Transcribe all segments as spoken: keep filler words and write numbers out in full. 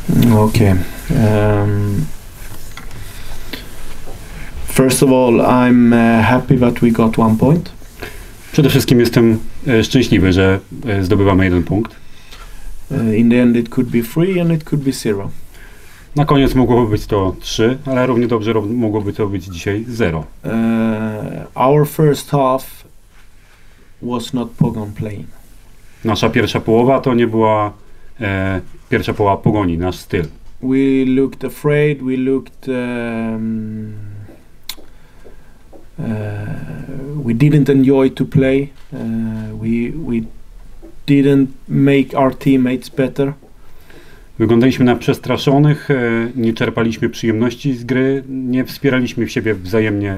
Okay. Um, first of all, I'm uh, happy that we got one point. Przede wszystkim jestem e, szczęśliwy, że e, zdobywamy jeden punkt. Uh, in the end it could be three and it could be zero. Na koniec mogłoby być to trzy, ale równie dobrze ro- mogłoby to być dzisiaj zero. Uh, our first half was not Pogon playing. Nasza pierwsza połowa to nie była e, pierwsza połowa Pogoni, nasz styl. We looked afraid, we looked um, uh, we didn't enjoy to play. Uh, we we didn't make our teammates better. Wyglądaliśmy na przestraszonych, e, nie czerpaliśmy przyjemności z gry, nie wspieraliśmy siebie wzajemnie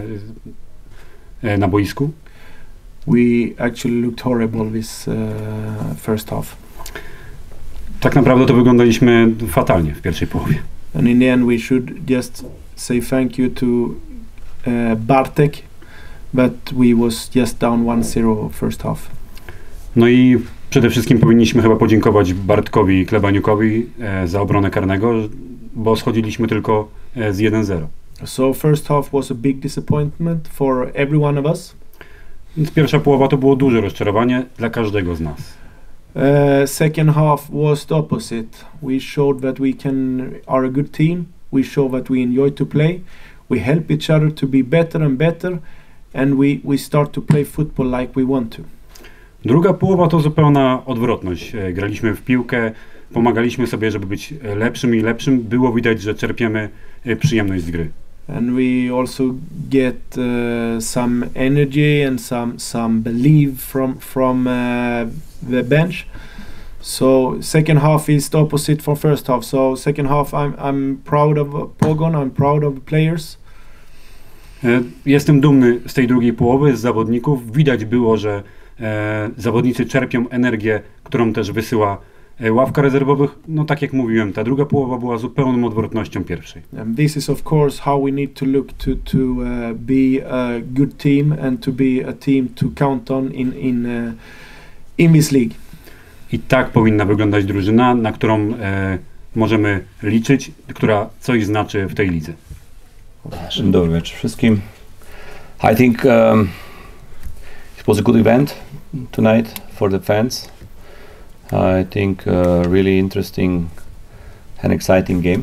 e, na boisku. We actually looked horrible this uh, first half. Tak naprawdę to wyglądaliśmy fatalnie w pierwszej połowie. And in the end we should just say thank you to uh, Bartek, but we was just down one zero first half. No i przede wszystkim powinniśmy chyba podziękować Bartkowi Klebaniukowi e, za obronę karnego, bo schodziliśmy tylko e, z jeden zero. So first half was a big disappointment for every one of us. Więc pierwsza połowa to było duże rozczarowanie dla każdego z nas. Uh, second half was the opposite. We showed that we can are a good team. We show that we enjoy to play. We help each other to be better and better, and we, we start to play football like we want to. Druga połowa to zupełna odwrotność. E, Graliśmy w piłkę, pomagaliśmy sobie, żeby być e, lepszym i lepszym. Było widać, że czerpiemy e, przyjemność z gry. And we also get uh, some energy and some some belief from from uh, the bench. So second half is the opposite from first half. So second half I'm I'm proud of Pogon, I'm proud of the players. E, Jestem dumny z tej drugiej połowy, z zawodników. Widać było, że e, zawodnicy czerpią energię, którą też wysyła e, ławka rezerwowych. No tak jak mówiłem, ta druga połowa była zupełną odwrotnością pierwszej. And this is of course how we need to look to to uh, be a good team and to be a team to count on in in uh, in this league. I tak powinna wyglądać drużyna, na którą e, możemy liczyć, która coś znaczy w tej lidze. Dzień dobry wieczór wszystkim. I think um, it was a good event tonight for the fans. I think uh, really interesting and exciting game.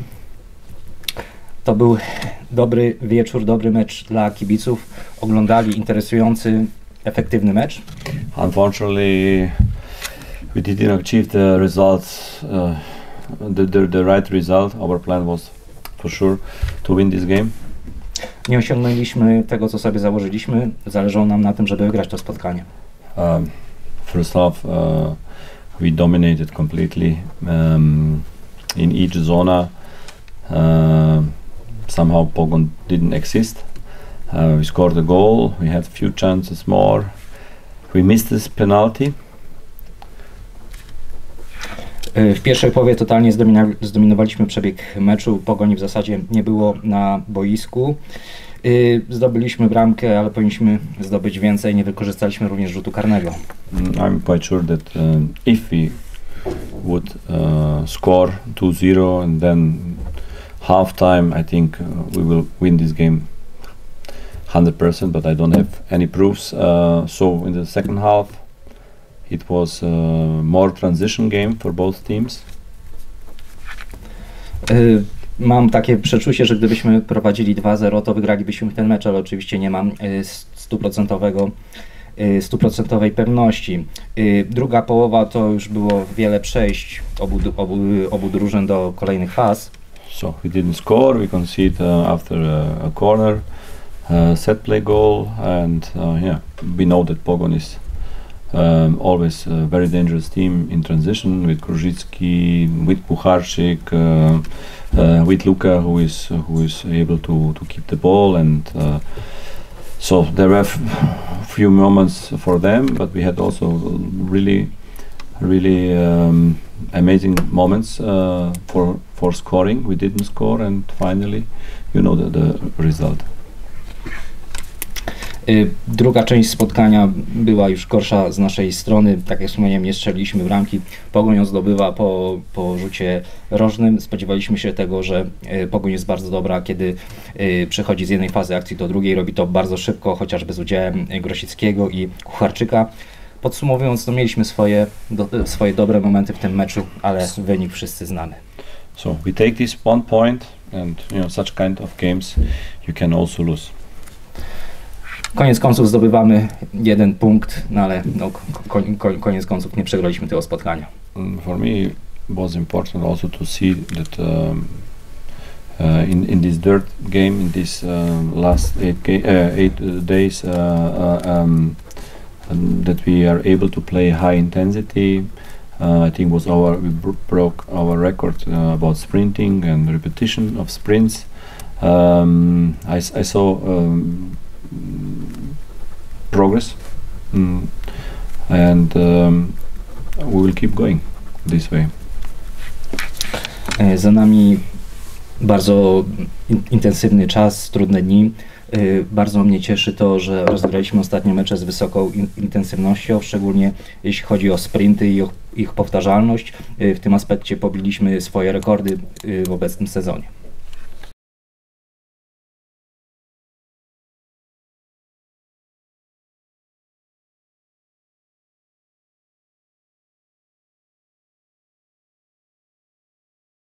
To był dobry wieczór, dobry mecz dla kibiców. Oglądali interesujący, efektywny mecz. Unfortunately, we didn't achieve the results, uh, the, the, the right result. Our plan was for sure to win this game. Nie osiągnęliśmy tego, co sobie założyliśmy. Zależało nam na tym, żeby wygrać to spotkanie. Um, first half, uh, we dominated completely um, in each zona. Uh, somehow Pogon didn't exist. Uh, we scored a goal. We had few chances more. We missed this penalty. W pierwszej połowie totalnie zdomina- zdominowaliśmy przebieg meczu. Pogoni w zasadzie nie było na boisku. Yy, zdobyliśmy bramkę, ale powinniśmy zdobyć więcej. Nie wykorzystaliśmy również rzutu karnego. Mm, I'm quite sure that um, if we would uh, score two zero and then half time, I think uh, we will win this game one hundred percent, but I don't have any proofs. Uh, so in the second half, it was a more transition game for both teams. Yy, mam takie przeczucie, że gdybyśmy prowadzili dwa zero, to wygralibyśmy ten mecz, ale oczywiście nie mam yy, stuprocentowego yy, stuprocentowej pewności. Yy, druga połowa to już było wiele przejść obu, obu, obu drużyn do kolejnych faz. So we didn't score. We conceded uh, after a, a corner, uh, set play goal, and uh, yeah, we know that Pogon is Um, always a very dangerous team in transition with Krużycki, with Pucharczyk, uh, uh, with Luka, who is who is able to to keep the ball, and uh, so there were f- few moments for them, but we had also really, really um, amazing moments uh, for for scoring. We didn't score, and finally, you know the, the result. Y, Druga część spotkania była już gorsza z naszej strony. Tak jak wspomniałem, nie strzeliliśmy bramki. Pogoń ją zdobywa po, po rzucie rożnym. Spodziewaliśmy się tego, że y, Pogoń jest bardzo dobra, kiedy y, przechodzi z jednej fazy akcji do drugiej. Robi to bardzo szybko, chociażby z udziałem y, Grosickiego i Kucharczyka. Podsumowując, to mieliśmy swoje, do, swoje dobre momenty w tym meczu, ale wynik wszyscy znamy. So we take this one point, and you know, such kind of games you can also lose. Koniec końców zdobywamy jeden punkt, no ale no, ko, ko, koniec końców nie przegraliśmy tego spotkania. Mm, For me, it was important also to see that um, uh, in in this dirt game, in this uh, last eight ga- uh, eight uh, days, uh, uh, um, um, that we are able to play high intensity. Uh, I think was our we bro- broke our record uh, about sprinting and repetition of sprints. Um, I, s- I saw um, progress, mm, and um, we will keep going this way. E, Za nami bardzo in, intensywny czas, trudne dni. E, Bardzo mnie cieszy to, że rozgraliśmy ostatnie mecze z wysoką in, intensywnością, szczególnie jeśli chodzi o sprinty i o ich powtarzalność. E, W tym aspekcie pobiliśmy swoje rekordy e, w obecnym sezonie.